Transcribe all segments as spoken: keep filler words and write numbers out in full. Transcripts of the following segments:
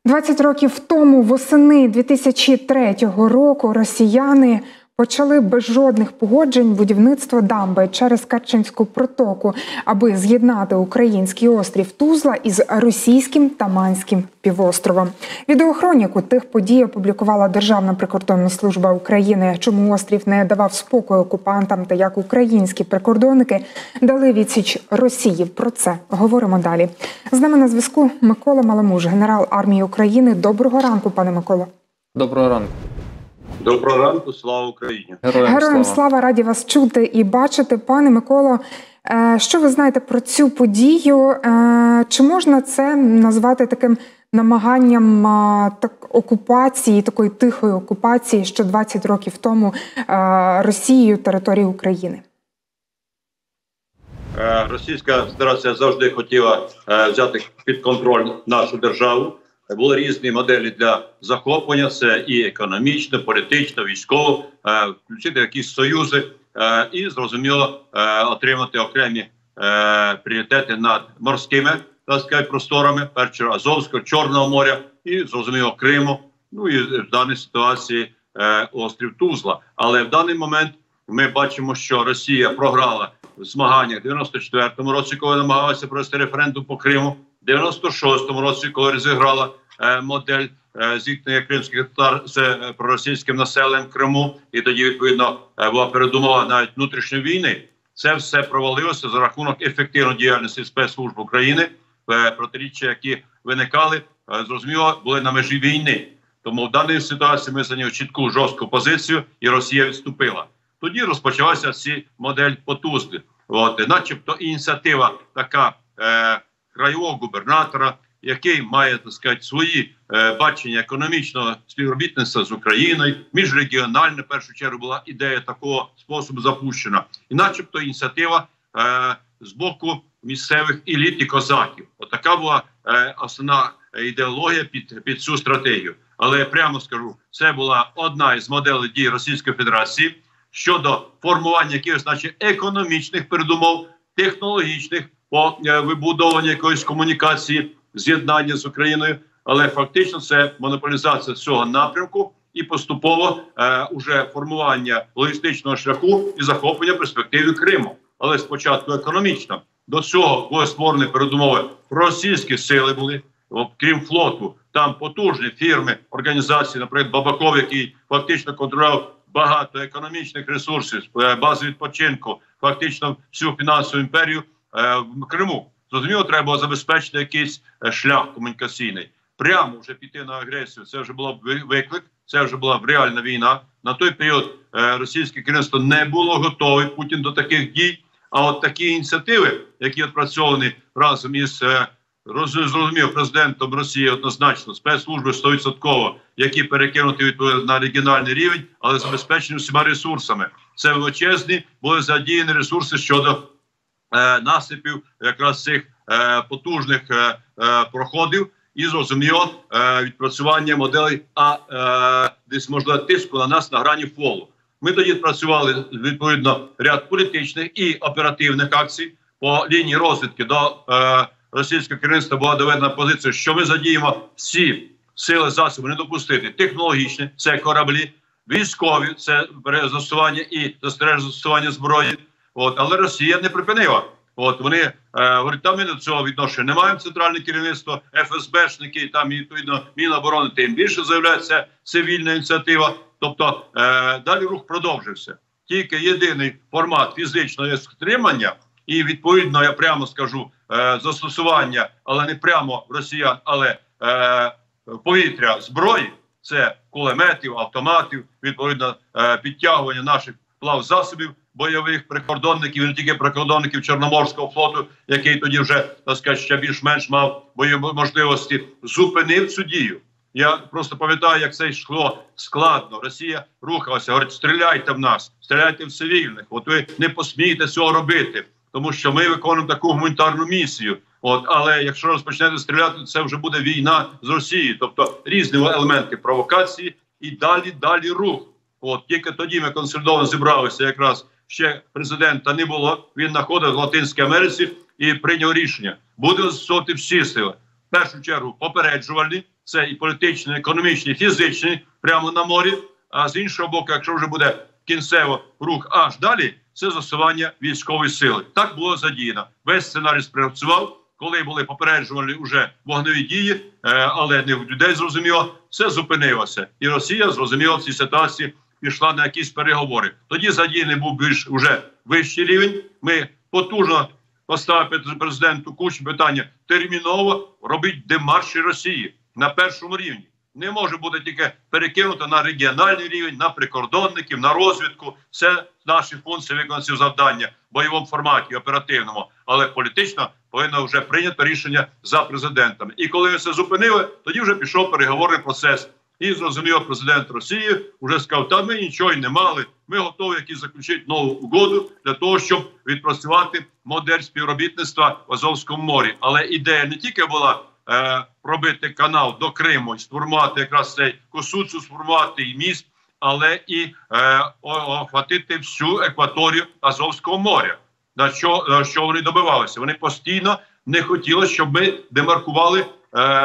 двадцять років тому, восени дві тисячі третього року, росіяни почали без жодних погоджень будівництво дамби через Керченську протоку, аби з'єднати український острів Тузла із російським Таманським півостровом. Відеохроніку тих подій опублікувала Державна прикордонна служба України. Чому острів не давав спокою окупантам та як українські прикордонники дали відсіч Росії. Про це говоримо далі. З нами на зв'язку Микола Маламуш, генерал армії України. Доброго ранку, пане Миколо. Доброго ранку. Доброго ранку, слава Україні! Героям, Героям слава. слава, раді вас чути і бачити. Пане Миколо, що ви знаєте про цю подію? Чи можна це назвати таким намаганням так, окупації, такої тихої окупації, що двадцять років тому Росією території України? Російська Федерація завжди хотіла взяти під контроль нашу державу. Були різні моделі для захоплення, це і економічно, політично, військово, включити якісь союзи і, зрозуміло, отримати окремі пріоритети над морськими, так сказати, просторами, перше Азовського, Чорного моря і, зрозуміло, Криму, ну і в даній ситуації острів Тузла. Але в даний момент ми бачимо, що Росія програла в змаганнях в дев'яносто четвертому році, коли намагалася провести референдум по Криму, в дев'яносто шостому році, коли розіграла е, модель е, зіткнення кримських татар з е, проросійським населенням в Криму, і тоді, відповідно, е, була передумова навіть внутрішньої війни. Це все провалилося за рахунок ефективної діяльності спецслужб України, е, протиріччя, які виникали, е, зрозуміло, були на межі війни. Тому в даній ситуації ми зайняли чітку, жорстку позицію, і Росія відступила. Тоді розпочалася ці модель по Тузлі. От, начебто ініціатива така е, краєвого губернатора, який має, так сказати, свої е, бачення економічного співробітництва з Україною, міжрегіональна, в першу чергу, була ідея такого способу запущена. І начебто ініціатива е, з боку місцевих еліт і козаків. Отака була е, основна ідеологія під, під цю стратегію. Але я прямо скажу, це була одна із моделей дій Російської Федерації щодо формування якихось, значить, економічних передумов, технологічних, по вибудованню якоїсь комунікації, з'єднання з Україною, але фактично це монополізація цього напрямку і поступово е, уже формування логістичного шляху і захоплення перспективи Криму. Але спочатку економічно. До цього були створені передумови. Російські сили були, крім флоту, там потужні фірми, організації, наприклад, Бабаков, який фактично контролював багато економічних ресурсів, бази відпочинку, фактично всю фінансову імперію в Криму. Зрозуміло, треба було забезпечити якийсь шлях комунікаційний. Прямо вже піти на агресію, це вже було виклик, це вже була реальна війна. На той період російське керівництво не було готове, Путін, до таких дій. А от такі ініціативи, які відпрацьовані разом із, зрозуміло, президентом Росії однозначно, спецслужби сто відсотків, які перекинуті відповідно на регіональний рівень, але забезпечені всіма ресурсами. Це величезні, були задіяні ресурси щодо Е, насипів якраз цих е, потужних е, е, проходів і, зрозуміло, е, відпрацювання моделей, а е, десь, можливо, тиску на нас на грані фолу. Ми тоді працювали, відповідно, ряд політичних і оперативних акцій по лінії розвідки до е, російського керівництва була доведена позиція, що ми задіємо всі сили, засоби не допустити. Технологічні – це кораблі, військові – це застосування і застереження застосування зброї. От, але Росія не припинила. От, вони е, говорять, там ми до цього відношення не маємо, центральне керівництво, еф ес бе шники, там відповідно Міноборони, тим більше заявляється цивільна ініціатива. Тобто е, далі рух продовжився. Тільки єдиний формат фізичного стримання і, відповідно, я прямо скажу, е, застосування, але не прямо росіян, але е, повітря зброї, це кулеметів, автоматів, відповідно, е, підтягування наших плавзасобів, бойових прикордонників, не тільки прикордонників Чорноморського флоту, який тоді вже, так сказати, ще більш-менш мав бойові можливості, зупинив цю дію. Я просто пам'ятаю, як це йшло складно. Росія рухалася, говорить, стріляйте в нас, стріляйте в цивільних. От ви не посмієте цього робити, тому що ми виконуємо таку гуманітарну місію. От, але якщо розпочнете стріляти, це вже буде війна з Росією. Тобто різні елементи провокації і далі, далі рух. От, тільки тоді ми консолідовано зібралися, якраз ще президента не було, він знаходився в Латинській Америці і прийняв рішення. Буде застосовувати всі сили. в першу чергу попереджувальні, це і політичні, і економічні, і фізичні, прямо на морі. А з іншого боку, якщо вже буде кінцево рух аж далі, це застосування військової сили. Так було задіяно. Весь сценарій спрацював, коли були попереджувальні вже вогневі дії, але не в людей зрозуміло, все зупинилося. І Росія, зрозуміло, в цій ситуації пішла на якісь переговори. Тоді задіяний був більш уже вищий рівень. Ми потужно поставили президенту Кучмі питання терміново робити демарші Росії на першому рівні. Не може бути тільки перекинуто на регіональний рівень, на прикордонників, на розвідку. Це наші функції виконавців завдання в бойовому форматі, оперативному. Але політично повинно вже прийнято рішення за президентами. І коли це зупинили, тоді вже пішов переговорний процес. І зрозуміло, президент Росії вже сказав, та ми нічого й не мали, ми готові якісь заключити нову угоду для того, щоб відпрацювати модель співробітництва в Азовському морі. Але ідея не тільки була е, пробити канал до Криму і сформувати якраз цей Косуцу, сформувати і міст, але і е, охватити всю екваторію Азовського моря. На що, на що вони добивалися? Вони постійно не хотіли, щоб ми демаркували е,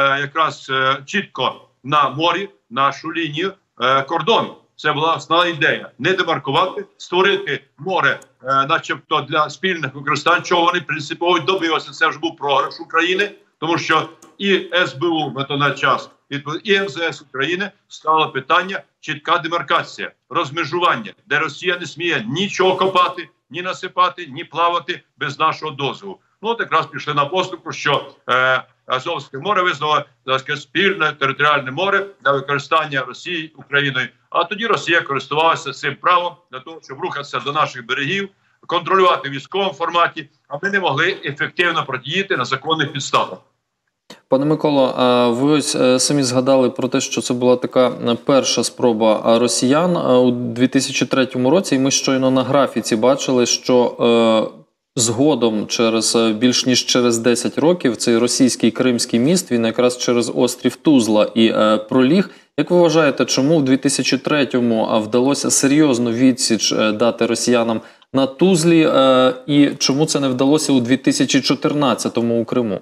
якраз е, чітко на морі нашу лінію е, кордону. Це була основна ідея. Не демаркувати, створити море, е, начебто для спільних використань, чого вони принципово добилися. Це вже був програш України, тому що і ес бе у на той час, і ем зе ес України стало питання чітка демаркація, розмежування, де Росія не сміє нічого копати, ні насипати, ні плавати без нашого дозволу. Ну, от якраз пішли на поступку, що е, Азовське море визнало так, спільне територіальне море для використання Росії Україною. А тоді Росія користувалася цим правом для того, щоб рухатися до наших берегів, контролювати в військовому форматі, а ми не могли ефективно протидіяти на законних підставах. Пане Миколо, ви ось самі згадали про те, що це була така перша спроба росіян у дві тисячі третьому році, і ми щойно на графіці бачили, що згодом, через більш ніж через десять років, цей російський Кримський міст, він якраз через острів Тузла і е, проліг. Як ви вважаєте, чому в дві тисячі третьому вдалося серйозну відсіч дати росіянам на Тузлі, е, і чому це не вдалося у дві тисячі чотирнадцятому у Криму?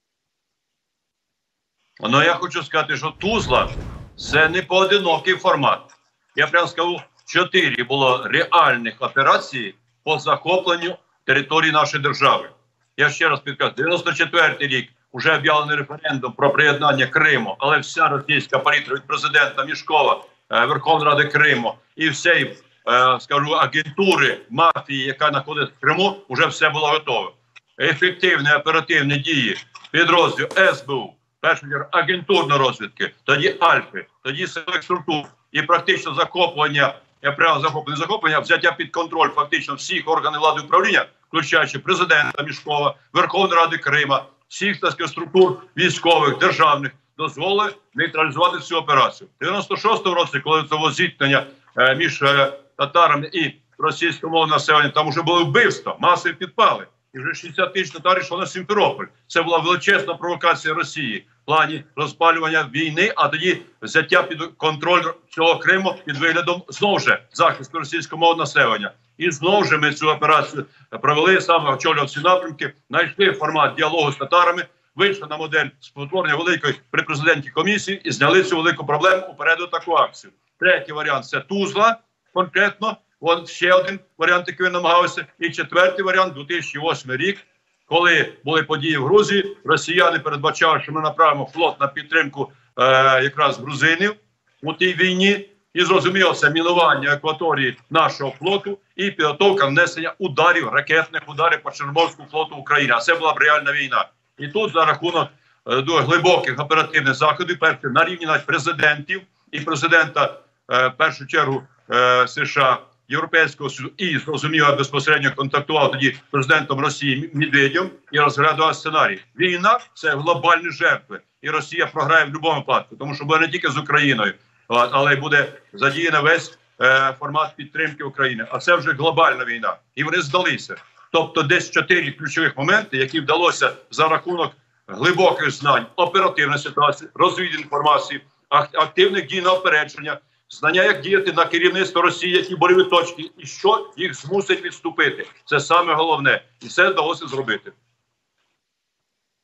Ну, я хочу сказати, що Тузла – це не поодинокий формат. Я прямо скажу, чотири було реальних операцій по захопленню території нашої держави. Я ще раз підкажу, дев'яносто четвертий рік вже об'явлений референдум про приєднання Криму, але вся російська політика від президента Мішкова, Верховної Ради Криму і всієї, скажу, агентури мафії, яка знаходиться в Криму, вже все було готове. Ефективні оперативні дії підрозділу ес бе у, першу чергу агентурної розвідки, тоді Альфи, тоді силових структур і практично захоплення, я прямо захоплення, захоплення, взяття під контроль фактично всіх органів влади управління, включаючи президента Мішкова, Верховної Ради Крима, всіх так, структур військових, державних, дозволили нейтралізувати цю операцію. В дев'яносто шостому році, коли це було зіткнення е, між е, татарами і російськомовним населенням, там вже були вбивства, масові підпали. І вже шістдесят тисяч татар йшло на Сімферополь. Це була величезна провокація Росії в плані розпалювання війни, а тоді взяття під контроль цього Криму під виглядом знову ж захисту російськомовного населення. І знову ж ми цю операцію провели, саме очолював ці напрямки, знайшли формат діалогу з татарами, вийшли на модель спотворення великої при президенті комісії і зняли цю велику проблему упереду таку акцію. Третій варіант – це Тузла, конкретно. Вон ще один варіант, який він намагався. І четвертий варіант – дві тисячі восьмий рік, коли були події в Грузії, росіяни передбачали, що ми направимо флот на підтримку е, якраз грузинів у тій війні. І зрозуміло, це мінування акваторії нашого флоту і підготовка внесення ударів, ракетних ударів по Чорноморському флоту України. А це була б реальна війна. І тут за рахунок е, глибоких оперативних заходів, перше, на рівні навіть президентів і президента, е, в першу чергу, е, США, Європейського Союзу і, зрозуміло, безпосередньо контактував тоді з президентом Росії Медведєвим і розглядав сценарій. Війна – це глобальні жертви. І Росія програє в будь-якому випадку, тому що буде не тільки з Україною, але й буде задіяна весь е, формат підтримки України. А це вже глобальна війна. І вони здалися. Тобто десь чотири ключових моменти, які вдалося за рахунок глибоких знань, оперативної ситуації, розвідки інформації, активних дій на опередження, знання, як діяти на керівництво Росії, які больові точки, і що їх змусить відступити. Це саме головне. І це вдалося зробити.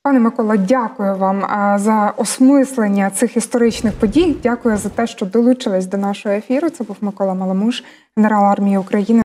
Пане Микола, дякую вам за осмислення цих історичних подій. Дякую за те, що долучились до нашого ефіру. Це був Микола Маламуш, генерал армії України.